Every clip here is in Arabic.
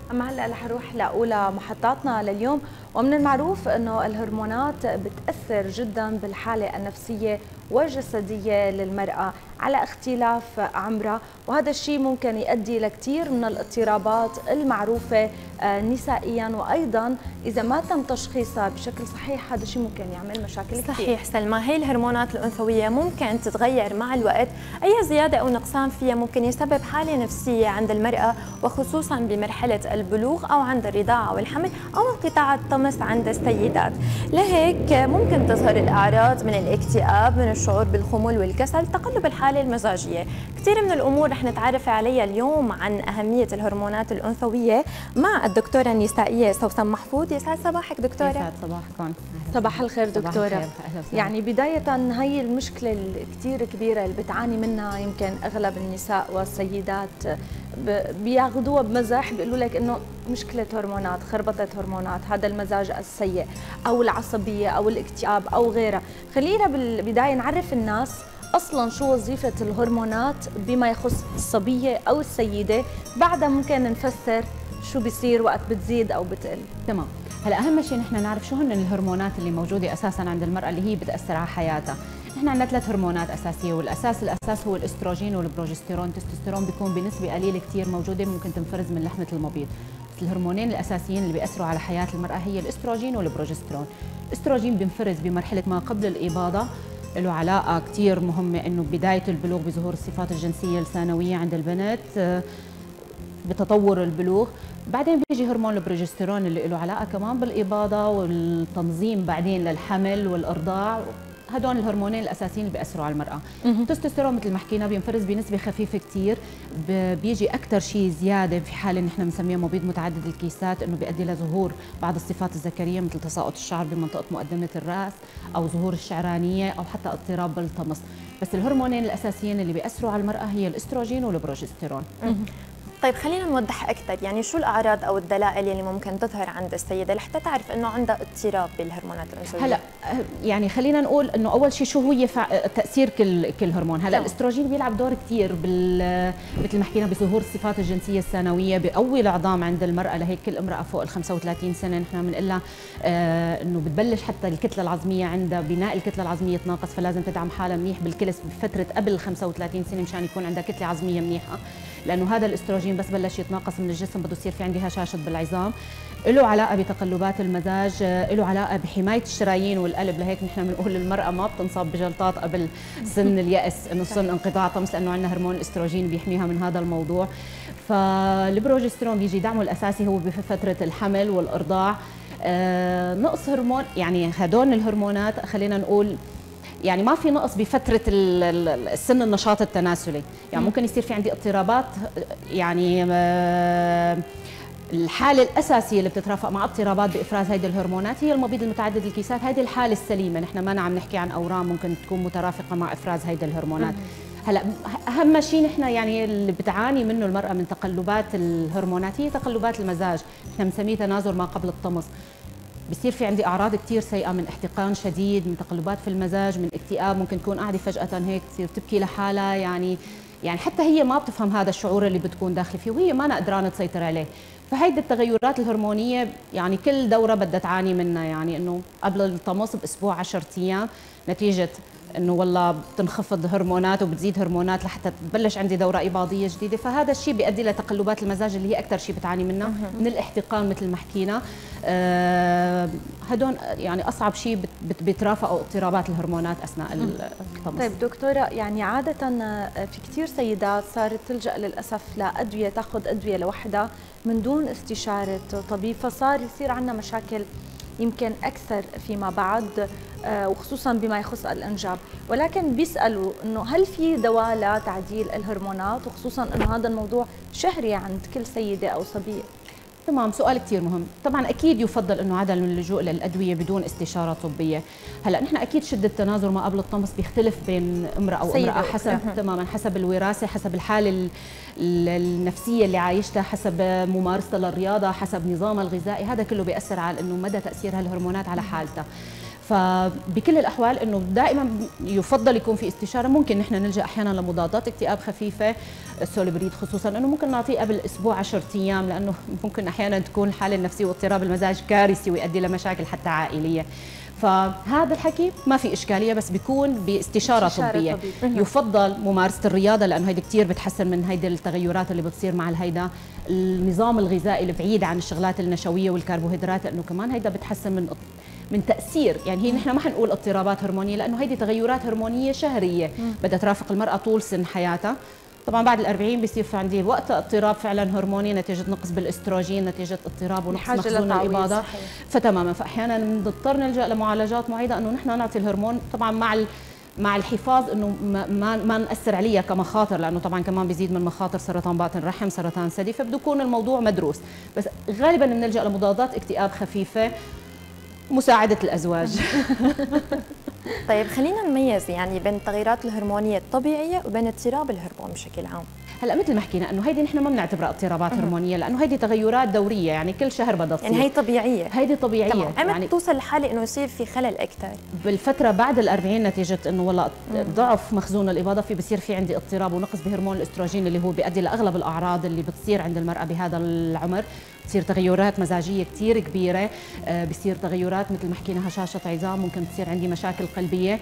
أما هلا رح نروح لأولى محطاتنا لليوم. ومن المعروف أنه الهرمونات بتأثر جدا بالحالة النفسية والجسدية للمرأة على اختلاف عمرها، وهذا الشيء ممكن يؤدي لكثير من الاضطرابات المعروفة نسائيا، وأيضا إذا ما تم تشخيصها بشكل صحيح هذا الشيء ممكن يعمل مشاكل كثير. صحيح سلمى، هي الهرمونات الأنثوية ممكن تتغير مع الوقت، أي زيادة أو نقصان فيها ممكن يسبب حالة نفسية عند المرأة، وخصوصا بمرحلة البلوغ أو عند الرضاعة والحمل أو انقطاع الطمس عند السيدات. لهيك ممكن تظهر الأعراض من الاكتئاب، من الشعور بالخمول والكسل، تقلب الحالة المزاجية. كثير من الأمور رح نتعرف عليها اليوم عن أهمية الهرمونات الأنثوية مع الدكتورة النسائية سوسن محفوظ. يسعد صباحك دكتورة. يسعد صباحكم. صباح الخير دكتورة. يعني بداية هي المشكلة الكثير كبيرة اللي بتعاني منها يمكن أغلب النساء والسيدات، بياخذوها بمزح، بيقولوا لك إنه مشكلة هرمونات، خربطة هرمونات، هذا المزاج السيء أو العصبية أو الاكتئاب أو غيرها. خلينا بالبداية نعرف الناس أصلاً شو وظيفة الهرمونات بما يخص الصبية أو السيدة، بعدها ممكن نفسر شو بيصير وقت بتزيد أو بتقل. تمام. هلا أهم شيء نحن نعرف شو هن الهرمونات اللي موجودة أساساً عند المرأة اللي هي بتأثر على حياتها. نحن عندنا 3 هرمونات أساسية، والأساس هو الأستروجين والبروجستيرون. التستوستيرون بيكون بنسبة قليلة كثير موجودة، ممكن تنفرز من لحمة المبيض. بس الهرمونين الأساسيين اللي بيأثروا على حياة المرأة هي الأستروجين والبروجستيرون. الأستروجين بينفرز بمرحلة ما قبل الإباضة، له علاقة كثير مهمة إنه بداية البلوغ بظهور الصفات الجنسية الثانوية عند البنات بتطور البلوغ. بعدين بيجي هرمون البروجستيرون اللي له علاقة كمان بالإباضة والتنظيم بعدين للحمل والإرضاع. هدول الهرمونين الاساسيين اللي بياثروا على المراه. التستوستيرون مثل ما حكينا بينفرز بنسبه خفيفه كثير، بيجي اكثر شيء زياده في حاله نحن بنسميها مبيض متعدد الكيسات، انه بيؤدي لظهور بعض الصفات الذكريه مثل تساقط الشعر بمنطقه مقدمه الراس او ظهور الشعرانيه او حتى اضطراب بالطمس. بس الهرمونين الاساسيين اللي بياثروا على المراه هي الاستروجين والبروجستيرون. طيب خلينا نوضح أكثر، يعني شو الأعراض أو الدلائل اللي ممكن تظهر عند السيدة لحتى تعرف إنه عندها اضطراب بالهرمونات الأنثوية؟ هلا يعني خلينا نقول إنه أول شيء شو هو تأثير كل هرمون. هلا الاستروجين بيلعب دور كثير مثل ما حكينا بظهور الصفات الجنسية الثانوية، بقوي العظام عند المرأة. لهيك كل امرأة فوق ال 35 سنة نحن بنقول لها إنه بتبلش حتى الكتلة العظمية عندها، بناء الكتلة العظمية يتناقص، فلازم تدعم حالها منيح بالكلس بفترة قبل ال 35 سنة مشان يكون عندها كتلة عظمية منيحة، لأنه هذا الاستروجين بس بلش يتناقص من الجسم بده يصير في عندي هشاشة بالعظام. له علاقة بتقلبات المزاج، له علاقة بحماية الشرايين والقلب. لهيك نحن بنقول المرأة ما بتنصاب بجلطات قبل سن اليأس، انه سن انقطاع طمس، لأنه عندنا هرمون الاستروجين بيحميها من هذا الموضوع. فالبروجسترون بيجي دعمه الأساسي هو بفترة الحمل والإرضاع. نقص هرمون، يعني هدول الهرمونات خلينا نقول يعني ما في نقص بفترة السن النشاط التناسلي، يعني ممكن يصير في عندي اضطرابات. يعني الحالة الأساسية اللي بتترافق مع اضطرابات بإفراز هيدي الهرمونات هي المبيض المتعدد الكيسات. هيدي الحالة السليمة، نحن ما عم نحكي عن أورام ممكن تكون مترافقة مع إفراز هيدي الهرمونات. هلا أهم شيء نحن يعني اللي بتعاني منه المرأة من تقلبات الهرمونات هي تقلبات المزاج، نحن بنسميه تنازل ما قبل الطمس. بصير في عندي اعراض كثير سيئه من احتقان شديد، من تقلبات في المزاج، من اكتئاب، ممكن تكون قاعده فجاه هيك تصير تبكي لحالها، يعني حتى هي ما بتفهم هذا الشعور اللي بتكون داخله فيه وهي ما قدرانه تسيطر عليه. فهيدي التغيرات الهرمونيه يعني كل دوره بدها تعاني منها، يعني انه قبل الطمس باسبوع 10 ايام نتيجه انه والله بتنخفض هرمونات وبتزيد هرمونات لحتى تبلش عندي دوره اباضيه جديده. فهذا الشيء بيؤدي لتقلبات المزاج اللي هي اكثر شيء بتعاني منها، من الاحتقان مثل ما حكينا. هدول يعني اصعب شيء بيترافقوا اضطرابات الهرمونات اثناء الطمس. طيب دكتوره، يعني عاده في كثير سيدات صارت تلجا للاسف لادويه، تاخذ ادويه لوحدها من دون استشاره طبيب، فصار يصير عندنا مشاكل يمكن أكثر فيما بعد، وخصوصا بما يخص الإنجاب. ولكن بيسألوا إنه هل في دواء لتعديل الهرمونات، وخصوصا إنه هذا الموضوع شهري عند كل سيدة أو صبية؟ تمام، سؤال كثير مهم. طبعا اكيد يفضل انه عدم اللجوء للادويه بدون استشاره طبيه. هلا نحن اكيد شده التنازل ما قبل الطمس بيختلف بين امراه وامراه حسب تماما حسب الوراثه، حسب الحاله النفسيه اللي عايشتها، حسب ممارستها للرياضه، حسب نظامها الغذائي. هذا كله بياثر على انه مدى تاثير هالهرمونات على حالتها. فبكل الاحوال انه دائما يفضل يكون في استشاره. ممكن نحن نلجا احيانا لمضادات اكتئاب خفيفه، السولبريد خصوصا انه ممكن نعطيه قبل اسبوع 10 ايام، لانه ممكن احيانا تكون الحاله النفسيه واضطراب المزاج كارثي ويؤدي لمشاكل حتى عائليه. فهذا الحكي ما في اشكاليه، بس بيكون باستشاره طبيه. يفضل ممارسه الرياضه، لانه هيدي كثير بتحسن من هيدي التغيرات اللي بتصير مع الهيدا. النظام الغذائي البعيد عن الشغلات النشويه والكربوهيدرات، لانه كمان هيدا بتحسن من تاثير، يعني هي نحن ما حنقول اضطرابات هرمونيه، لانه هيدي تغيرات هرمونيه شهريه بدها ترافق المراه طول سن حياتها. طبعا بعد ال40 بيصير في عندي وقت اضطراب فعلا هرموني نتيجه نقص بالاستروجين، نتيجه اضطراب ونقص مخزون الاباضه. فتماما، فاحيانا بنضطر نلجا لمعالجات معينه انه نحن نعطي الهرمون، طبعا مع الحفاظ انه ما ناثر عليها كمخاطر، لانه طبعا كمان بيزيد من مخاطر سرطان باطن رحم، سرطان ثدي، فبده يكون الموضوع مدروس. بس غالبا بنلجا لمضادات اكتئاب خفيفه، مساعده الازواج. طيب خلينا نميز يعني بين التغيرات الهرمونيه الطبيعيه وبين اضطراب الهرمون بشكل عام. هلا مثل ما حكينا انه هيدي نحن ما بنعتبرها اضطرابات هرمونيه، لانه هيدي تغيرات دوريه، يعني كل شهر بدها تصير، يعني هي طبيعيه. هيدي طبيعيه. تمام. يعني امتى توصل لحاله انه يصير في خلل اكثر؟ بالفتره بعد ال40 نتيجه انه والله ضعف مخزون الاباضه، بصير في عندي اضطراب ونقص بهرمون الاستروجين اللي هو بيؤدي لاغلب الاعراض اللي بتصير عند المراه بهذا العمر. بتصير تغيرات مزاجيه كثير كبيره، بصير تغيرات مثل ما حكينا هشاشه عظام، ممكن تصير عندي مشاكل قلبيه.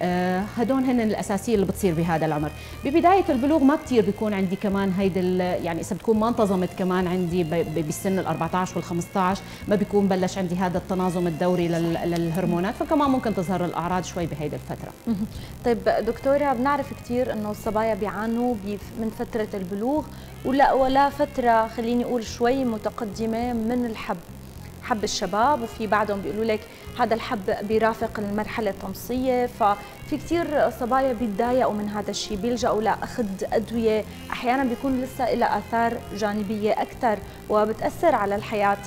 هدول هن الاساسيه اللي بتصير بهذا العمر. ببدايه البلوغ ما كثير بيكون عندي كمان هيدي، يعني اذا بتكون ما انتظمت كمان عندي بالسن ال14 وال15 ما بيكون بلش عندي هذا التناظم الدوري للهرمونات، فكمان ممكن تظهر الاعراض شوي بهيدي الفتره. طيب دكتوره، بنعرف كثير انه الصبايا بيعانوا من فتره البلوغ ولا فتره خليني اقول شوي متقدمه من حب الشباب، وفي بعضهم بيقولوا لك هذا الحب بيرافق المرحله الطمسيه، ففي كثير صبايا بيتضايقوا من هذا الشيء، بيلجأوا لاخذ ادويه، احيانا بيكون لسه لها اثار جانبيه اكثر وبتاثر على الحياه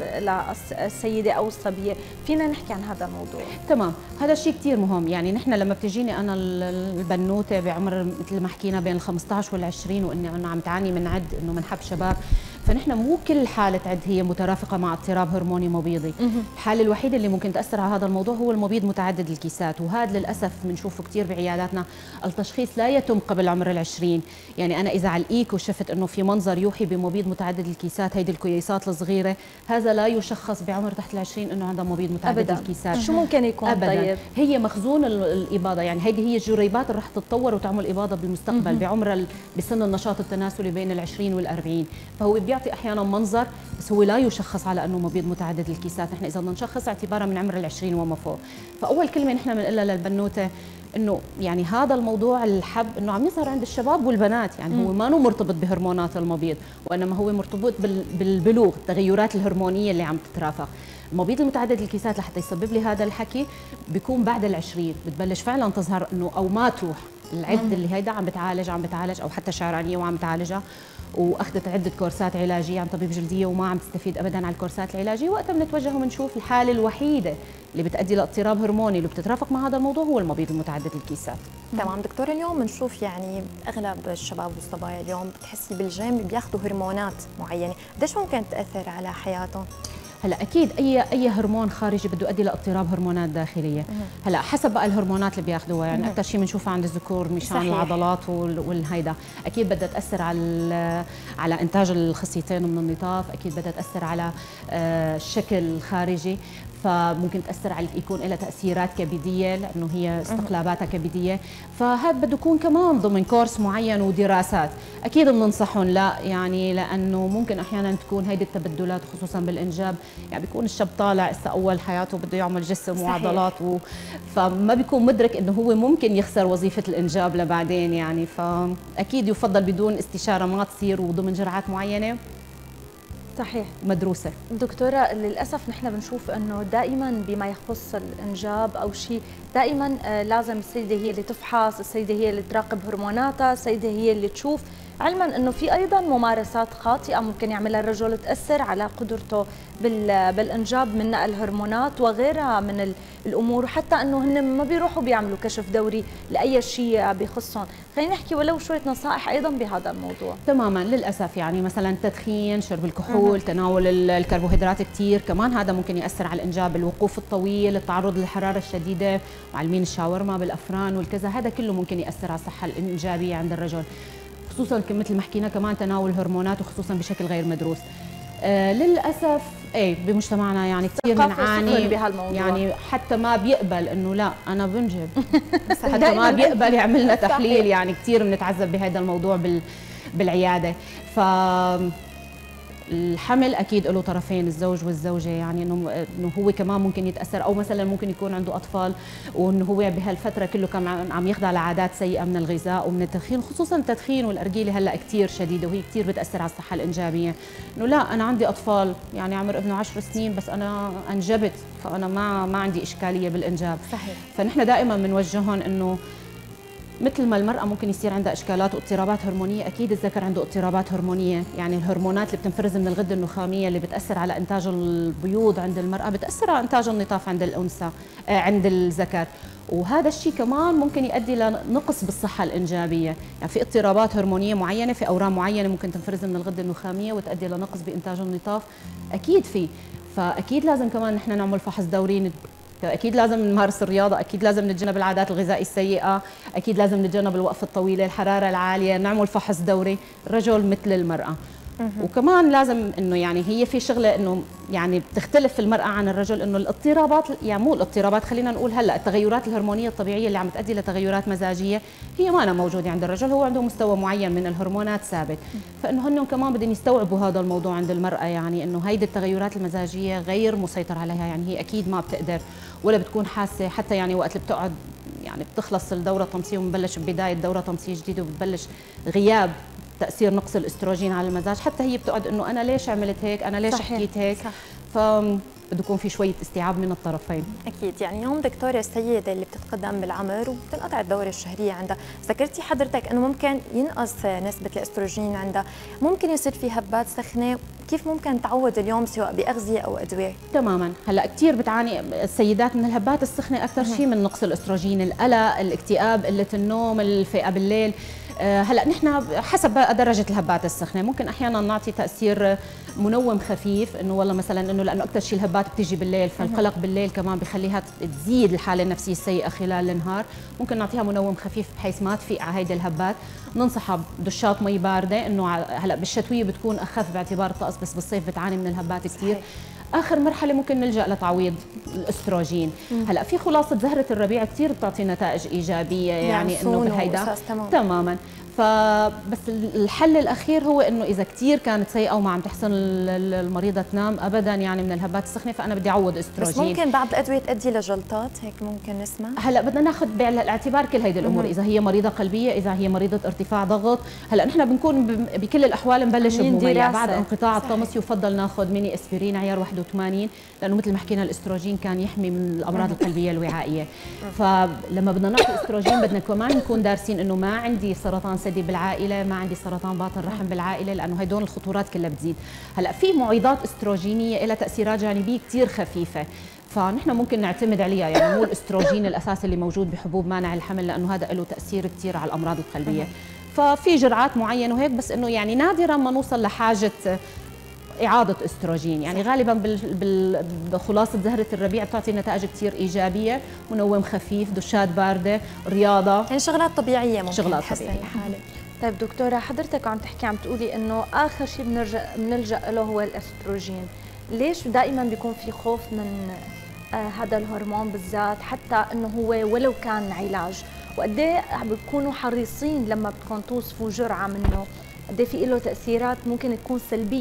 للسيده او الصبيه. فينا نحكي عن هذا الموضوع؟ تمام، هذا الشيء كثير مهم. يعني نحن لما بتجيني انا البنوته بعمر مثل ما حكينا بين ال15 وال20 واني انا عم تعاني من عد انه من حب شباب، فنحن مو كل حاله عد هي مترافقه مع اضطراب هرموني مبيضي. الحاله الوحيده اللي ممكن تاثر على هذا الموضوع هو المبيض متعدد الكيسات، وهذا للاسف بنشوفه كثير بعياداتنا. التشخيص لا يتم قبل عمر ال20. يعني انا اذا على الايكو شفت انه في منظر يوحي بمبيض متعدد الكيسات، هيدي الكيسات الصغيره، هذا لا يشخص بعمر تحت ال20 انه عنده مبيض متعدد أبداً. الكيسات. شو ممكن يكون؟ أبداً. طيب هي مخزون الاباضه، يعني هيدي هي الجريبات اللي رح تتطور وتعمل اباضه بالمستقبل بعمر بسن النشاط التناسلي بين ال20 وال40. فهو بيعطي احيانا منظر، بس هو لا يشخص على انه مبيض متعدد الكيسات. نحن اذا بدنا نشخص اعتبارا من عمر ال20 وما فوق. فاول كلمه نحن بنقولها للبنوته انه يعني هذا الموضوع الحب انه عم يظهر عند الشباب والبنات، يعني هو ما مرتبط بهرمونات المبيض، وانما هو مرتبط بالبلوغ، التغيرات الهرمونيه اللي عم تترافق. المبيض المتعدد الكيسات لحتى يسبب لي هذا الحكي بيكون بعد ال20 بتبلش فعلا تظهر انه او ما تروح العد اللي هيدا عم بتعالج او حتى شعرانيه وعم تعالجها، واخذت عده كورسات علاجيه عن طبيب جلديه وما عم تستفيد ابدا على الكورسات العلاجيه. وقتها بنتوجه وبنشوف الحاله الوحيده اللي بتؤدي لاضطراب هرموني اللي بتترافق مع هذا الموضوع هو المبيض المتعدد الكيسات. تمام دكتور، اليوم بنشوف يعني اغلب الشباب والصبايا اليوم بتحسي بالجيم بياخذوا هرمونات معينه، قديش ممكن تاثر على حياتهم؟ هلا اكيد اي هرمون خارجي بده يؤدي لاضطراب هرمونات داخليه. هلا حسب بقى الهرمونات اللي بياخذوها، يعني اكثر شيء بنشوفها عند الذكور مشان العضلات والهيدا، اكيد بدها تاثر على انتاج الخصيتين من النطاف، اكيد بدها تاثر على الشكل الخارجي، فممكن تاثر على يكون لها تاثيرات كبديه لانه هي استقلاباتها كبديه. فهذا بده يكون كمان ضمن كورس معين ودراسات. اكيد بننصحهم لا، يعني لانه ممكن احيانا تكون هيدي التبدلات خصوصا بالانجاب، يعني بيكون الشاب طالع هسه اول حياته بده يعمل جسم وعضلات فما بيكون مدرك انه هو ممكن يخسر وظيفه الانجاب لبعدين. يعني فاكيد يفضل بدون استشاره ما تصير وضمن جرعات معينه صحيح مدروسه. دكتوره، للاسف نحن بنشوف انه دائما بما يخص الانجاب او شيء دائما لازم السيده هي اللي تفحص، السيده هي اللي تراقب هرموناتها، السيده هي اللي تشوف علما انه في ايضا ممارسات خاطئه ممكن يعملها الرجل تاثر على قدرته بالانجاب من نقل هرمونات وغيرها من الامور، وحتى انه هن ما بيروحوا بيعملوا كشف دوري لاي شيء بخصهم. خلينا نحكي ولو شويه نصائح ايضا بهذا الموضوع. تماما، للاسف يعني مثلا التدخين، شرب الكحول، تناول الكربوهيدرات كثير، كمان هذا ممكن ياثر على الانجاب، الوقوف الطويل، التعرض للحراره الشديده، معلمين الشاورما بالافران والكذا، هذا كله ممكن ياثر على الصحه الانجابيه عند الرجل، خصوصا مثل ما حكينا كمان تناول هرمونات وخصوصا بشكل غير مدروس. للاسف بمجتمعنا يعني كثير بنعاني بهالموضوع، يعني حتى ما بيقبل انه لا انا بنجب حتى ما بيقبل يعمل لنا تحليل، يعني كثير بنتعذب بهذا الموضوع بالعياده. ف الحمل اكيد له طرفين، الزوج والزوجه، يعني انه هو كمان ممكن يتاثر، او مثلا ممكن يكون عنده اطفال وانه هو بهالفتره كله كان عم يخضع لعادات سيئه من الغذاء ومن التدخين، خصوصا التدخين والارجيله هلا كثير شديده وهي كثير بتاثر على الصحه الانجابيه. انه لا انا عندي اطفال يعني عمر ابنه 10 سنين بس انا انجبت، فانا ما عندي اشكاليه بالانجاب. صحيح. فنحن دائما بنوجههم انه مثل ما المرأة ممكن يصير عندها إشكالات واضطرابات هرمونية، أكيد الذكر عنده اضطرابات هرمونية، يعني الهرمونات اللي بتنفرز من الغدة النخامية اللي بتأثر على إنتاج البيوض عند المرأة بتأثر على إنتاج النطاف عند الأنثى عند الذكر، وهذا الشيء كمان ممكن يؤدي لنقص بالصحة الإنجابية، يعني في اضطرابات هرمونية معينة، في أورام معينة ممكن تنفرز من الغدة النخامية وتؤدي لنقص بإنتاج النطاف، أكيد فأكيد لازم كمان نحن نعمل فحص دوري، اكيد لازم نمارس الرياضه، اكيد لازم نتجنب العادات الغذائيه السيئه، اكيد لازم نتجنب الوقفه الطويله، الحراره العاليه، نعمل فحص دوري، الرجل مثل المراه. وكمان لازم انه يعني هي في شغله انه يعني بتختلف المراه عن الرجل، انه الاضطرابات يعني مو الاضطرابات، خلينا نقول هلا التغيرات الهرمونيه الطبيعيه اللي عم تؤدي لتغيرات مزاجيه هي ما أنا موجوده عند الرجل، هو عنده مستوى معين من الهرمونات ثابت، فانه هن كمان بدهم يستوعبوا هذا الموضوع عند المراه، يعني انه هيدي التغيرات المزاجيه غير مسيطر عليها، يعني هي اكيد ما بتقدر ولا بتكون حاسه، حتى يعني وقت اللي بتقعد يعني بتخلص الدوره الطمسيه وبنبلش ببدايه دوره طمسيه جديده وبتبلش غياب تأثير نقص الاستروجين على المزاج، حتى هي بتقعد انه انا ليش عملت هيك، انا ليش حكيت هيك، بده يكون في شويه استيعاب من الطرفين. اكيد. يعني اليوم دكتوره السيده اللي بتتقدم بالعمر وبتنقطع الدوره الشهريه عندها، ذكرتي حضرتك انه ممكن ينقص نسبه الاستروجين عندها، ممكن يصير في هبات سخنه، كيف ممكن تعوض اليوم سواء باغذيه او ادويه؟ تماما، هلا كثير بتعاني السيدات من الهبات السخنه اكثر شيء من نقص الاستروجين، القلق، الاكتئاب، قله النوم، الفئه بالليل. هلا نحن حسب درجه الهبات السخنه ممكن احيانا نعطي تاثير منوم خفيف، انه والله مثلا انه لانه اكثر شيء الهبات بتيجي بالليل، فالقلق بالليل كمان بخليها تزيد الحاله النفسيه السيئه خلال النهار، ممكن نعطيها منوم خفيف بحيث ما تفيق على هيدي الهبات، ننصحها بدشات مي بارده، انه هلا بالشتويه بتكون اخف باعتبار الطقس، بس بالصيف بتعاني من الهبات كثير. اخر مرحله ممكن نلجا لتعويض الاستروجين. هلا في خلاصه زهره الربيع كثير بتعطي نتائج ايجابيه، يعني انه بهيدا تماما. فبس الحل الاخير هو انه اذا كثير كانت سيئه وما عم تحسن المريضه تنام ابدا يعني من الهبات السخنه، فانا بدي اعوض استروجين. بس ممكن بعض الادويه تؤدي لجلطات، هيك ممكن نسمع. هلا بدنا ناخذ بعين الاعتبار كل هيدي الامور، اذا هي مريضه قلبيه، اذا هي مريضه ارتفاع ضغط، هلا نحن بنكون بكل الاحوال نبلش بمميع، بعد انقطاع الطمس يفضل ناخذ ميني اسبرين عيار 81، لانه مثل ما حكينا الاستروجين كان يحمي من الامراض القلبيه الوعائيه. فلما بدنا نعطي استروجين بدنا كمان نكون دارسين انه ما عندي سرطان ثدي بالعائله، ما عندي سرطان باطن رحم بالعائله، لانه هدول الخطورات كلها بتزيد. هلا في معيضات استروجينيه لها تاثيرات جانبيه كثير خفيفه، فنحن ممكن نعتمد عليها، يعني مو الاستروجين الاساسي اللي موجود بحبوب مانع الحمل، لانه هذا له تاثير كثير على الامراض القلبيه. ففي جرعات معينه وهيك، بس انه يعني نادرا ما نوصل لحاجه إعادة استروجين، يعني غالبا بخلاصة زهرة الربيع بتعطي نتائج كثير إيجابية، منوم خفيف، دشات باردة، رياضة، يعني شغلات طبيعية ممكن شغلات تحسن الحالة. طيب دكتورة، حضرتك عم تحكي عم تقولي إنه آخر شيء بنلجأ له هو الاستروجين، ليش دائما بيكون في خوف من هذا الهرمون بالذات، حتى إنه هو ولو كان علاج، وقد ايه بتكونوا حريصين لما بدكم توصفوا جرعة منه، قد ايه في له تأثيرات ممكن تكون سلبية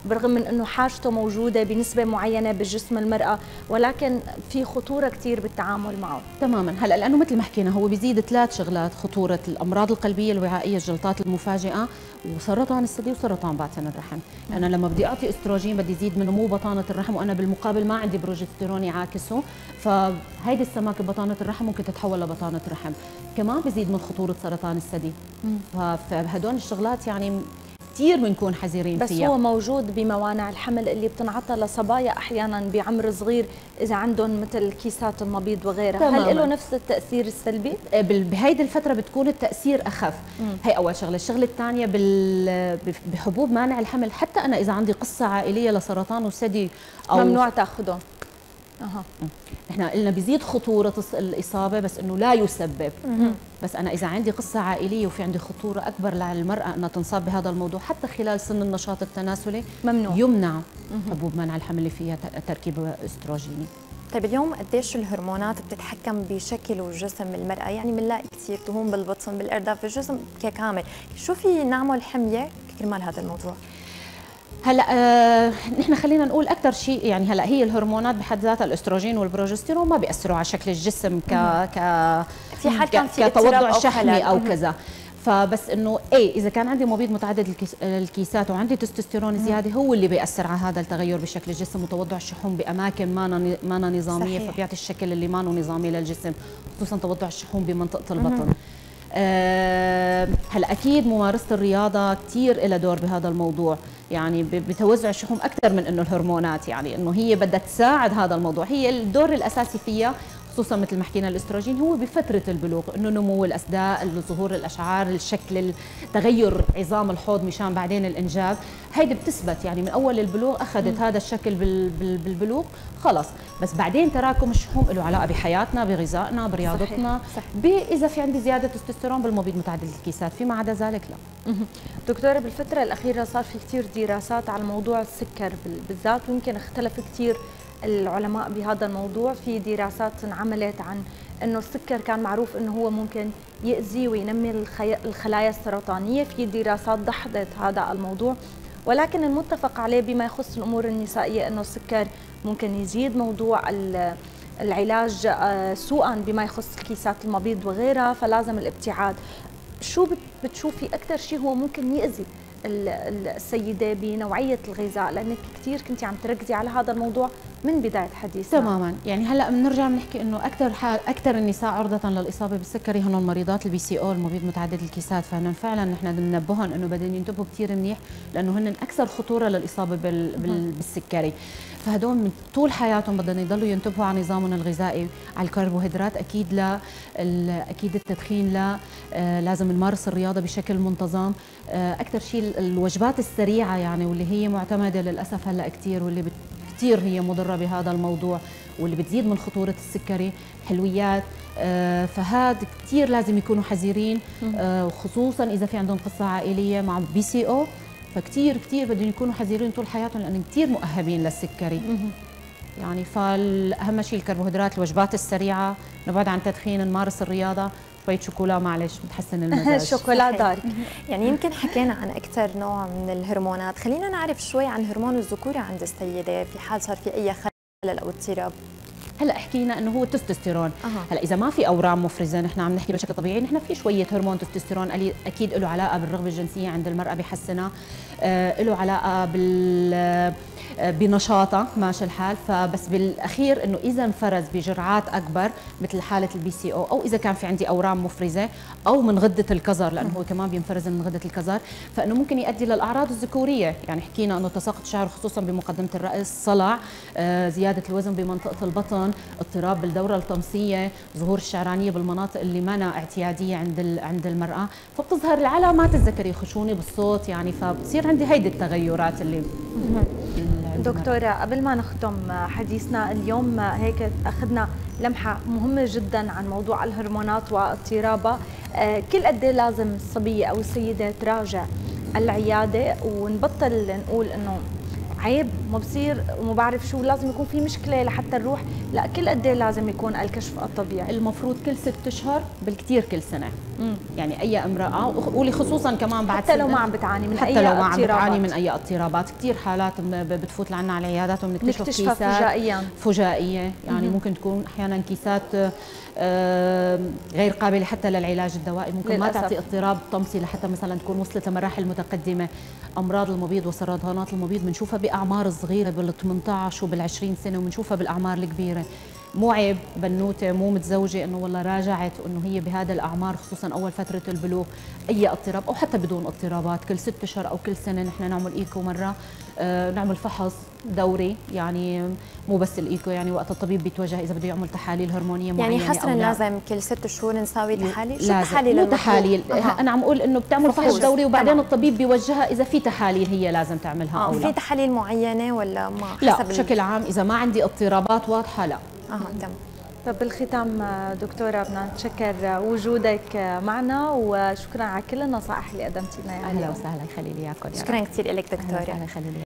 برغم من انه حاجته موجوده بنسبه معينه بجسم المراه، ولكن في خطوره كثير بالتعامل معه. تماما. هلا لانه مثل ما حكينا هو بيزيد 3 شغلات: خطوره الامراض القلبيه الوعائيه، الجلطات المفاجئه، وسرطان الثدي وسرطان باطن الرحم. انا لما بدي اعطي استروجين بدي يزيد من نمو بطانه الرحم، وانا بالمقابل ما عندي بروجستيرون يعاكسه، فهيدي السماكه ببطانه الرحم ممكن تتحول لبطانه رحم. كمان بيزيد من خطوره سرطان الثدي. فهدول الشغلات يعني كثير بنكون حذرين بس فيها. هو موجود بموانع الحمل اللي بتنعطى لصبايا احيانا بعمر صغير اذا عندهم مثل كيسات المبيض وغيرها. تماماً. هل له نفس التاثير السلبي؟ بهيدي الفتره بتكون التاثير اخف. هي اول شغله. الشغله الثانيه بحبوب مانع الحمل، حتى انا اذا عندي قصه عائليه لسرطان الثدي او ممنوع تاخذهم. احنا قلنا بيزيد خطوره الاصابه بس انه لا يسبب. بس انا اذا عندي قصه عائليه وفي عندي خطوره اكبر للمراه انها تنصاب بهذا الموضوع حتى خلال سن النشاط التناسلي، ممنوع يمنع حبوب منع الحمل اللي فيها تركيب استروجيني. طيب اليوم قديش الهرمونات بتتحكم بشكل وجسم المراه؟ يعني بنلاقي كثير دهون بالبطن، بالارداف، بالجسم ككامل، شو في نعمل حميه كرمال هذا الموضوع؟ هلا نحن خلينا نقول اكثر شيء يعني هلا هي الهرمونات بحد ذاتها الاستروجين والبروجستيرون ما بيأثروا على شكل الجسم في حال كان في كتوضع شحمي او كذا. فبس انه اذا كان عندي مبيض متعدد الكيسات وعندي تستوستيرون زياده هو اللي بيأثر على هذا التغير بشكل الجسم وتوضع الشحوم باماكن ما نظاميه. صحيح. فبيعطي الشكل اللي ما نظامي للجسم، خصوصا توضع الشحوم بمنطقه البطن. هلا اكيد ممارسه الرياضه كثير لها دور بهذا الموضوع، يعني بتوزع الشحوم اكثر من انه الهرمونات، يعني انه هي بدها تساعد هذا الموضوع. هي الدور الاساسي فيها خصوصا مثل ما حكينا الاستروجين هو بفتره البلوغ، انه نمو الاسداء، ظهور الاشعار، الشكل، تغير عظام الحوض مشان بعدين الانجاب. هيدي بتثبت يعني من اول البلوغ اخذت هذا الشكل بالبلوغ خلص. بس بعدين تراكم الشحوم له علاقه بحياتنا، بغذائنا، برياضتنا. صحيح. اذا في عندي زياده تستوستيرون بالمبيض متعدد الكيسات، فيما عدا ذلك لا. دكتوره بالفتره الاخيره صار في كثير دراسات على موضوع السكر بالذات، ويمكن اختلف كثير العلماء بهذا الموضوع. في دراسات انعملت عن انه السكر كان معروف انه هو ممكن يأذي وينمي الخلايا السرطانيه، في دراسات دحضت هذا الموضوع، ولكن المتفق عليه بما يخص الامور النسائيه انه السكر ممكن يزيد موضوع العلاج سوءا بما يخص كيسات المبيض وغيرها، فلازم الابتعاد. شو بتشوفي اكثر شيء هو ممكن يأذي السيدة بنوعية الغذاء، لأنك كثير كنتي عم تركزي على هذا الموضوع من بداية حديثنا؟ تماما. يعني هلا بنرجع بنحكي انه اكثر النساء عرضة للإصابة بالسكري هن المريضات البي سي او، المبيض متعدد الكيسات، فهن فعلا نحن بننبههم انه بدهم ينتبهوا كثير منيح لانه هن اكثر خطورة للإصابة بالسكري. فهدول من طول حياتهم بدهم يضلوا ينتبهوا على نظامهم الغذائي، على الكربوهيدرات اكيد لا، اكيد التدخين لا، لازم نمارس الرياضه بشكل منتظم. اكثر شيء الوجبات السريعه يعني واللي هي معتمده للاسف هلا كثير، واللي كثير هي مضره بهذا الموضوع واللي بتزيد من خطوره السكري، حلويات. فهذا كثير لازم يكونوا حذرين، خصوصا اذا في عندهم قصه عائليه مع بي سي او، فكتير بدهم يكونوا حذرين طول حياتهم لانهم كثير مؤهبين للسكري. يعني فاهم شيء الكربوهيدرات، الوجبات السريعه، نبعد عن التدخين، نمارس الرياضه، شويه شوكولا معلش بتحسن المزاج. شوكولا دارك. يعني يمكن حكينا عن اكثر نوع من الهرمونات، خلينا نعرف شوي عن هرمون الذكوره عند السيده في حال صار في اي خلل او اضطراب. هلا حكينا انه هو التستوستيرون. هلا اذا ما في اورام مفرزه، نحن عم نحكي بشكل طبيعي، نحن في شويه هرمون تستوستيرون اكيد له علاقه بالرغبه الجنسيه عند المراه بحسنها، له علاقه بنشاطها ماشي الحال. فبس بالاخير انه اذا انفرز بجرعات اكبر مثل حاله البي سي او اذا كان في عندي اورام مفرزه او من غده الكظر، لانه هو كمان بينفرز من غده الكظر، فانه ممكن يؤدي للاعراض الذكوريه. يعني حكينا انه تساقط شعر خصوصا بمقدمه الراس، صلع، زياده الوزن بمنطقه البطن، اضطراب بالدوره الطمسيه، ظهور الشعرانيه بالمناطق اللي ما اعتياديه عند المراه، فبتظهر العلامات الذكريه، خشونه بالصوت، يعني فبتصير عندي هيدي التغيرات اللي دكتورة قبل ما نختم حديثنا اليوم هيك أخذنا لمحة مهمة جدا عن موضوع الهرمونات واضطرابها. كل قد ايه لازم الصبية أو السيدة تراجع العيادة ونبطل نقول إنه عيب ما بصير وما بعرف شو، لازم يكون في مشكله لحتى نروح؟ لا، كل قد ايه لازم يكون الكشف الطبيعي؟ المفروض كل 6 اشهر بالكثير كل سنه. يعني اي امراه، وقولي خصوصا كمان بعد حتى لو ما عم بتعاني من حتى اي لو ما عم اضطرابات. بتعاني من اي اضطرابات، كثير حالات بتفوت لعنا على العيادات وبنكتشف كيسات فجائيه، يعني ممكن تكون احيانا كيسات غير قابله حتى للعلاج الدوائي، ممكن للأسف. ما تعطي اضطراب طمسي لحتى مثلا تكون وصلت لمراحل متقدمه. امراض المبيض وسرطانات المبيض بنشوفها باعمار صغيره بال18 وبال20 سنه، وبنشوفها بالاعمار الكبيره. مو عيب بنوته مو متزوجه انه والله راجعت وانه هي بهذا الاعمار، خصوصا اول فتره البلوغ، اي اضطراب او حتى بدون اضطرابات، كل 6 اشهر او كل سنه نحن نعمل ايكو مره، نعمل فحص دوري، يعني مو بس الايكو، يعني وقت الطبيب بيتوجه اذا بده يعمل تحاليل هرمونيه معينه. يعني حصرا لازم كل 6 شهور نساوي تحاليل؟ شو لازم. التحاليل؟ مو تحاليل، انا عم اقول انه بتعمل فحص دوري وبعدين الطبيب بيوجهها اذا في تحاليل هي لازم تعملها او لا. في تحاليل معينه ولا ما حسب؟ لا، بشكل عام اذا ما عندي اضطرابات واضحه لا. تمام. طب بالختام دكتورة بدنا نتشكر وجودك معنا، وشكرا على كل النصائح اللي قدمتي لنا. اهلا وسهلا، يخلي لي اياكم. شكرا كثير لك دكتورة. اهلا وسهلا، خلي لي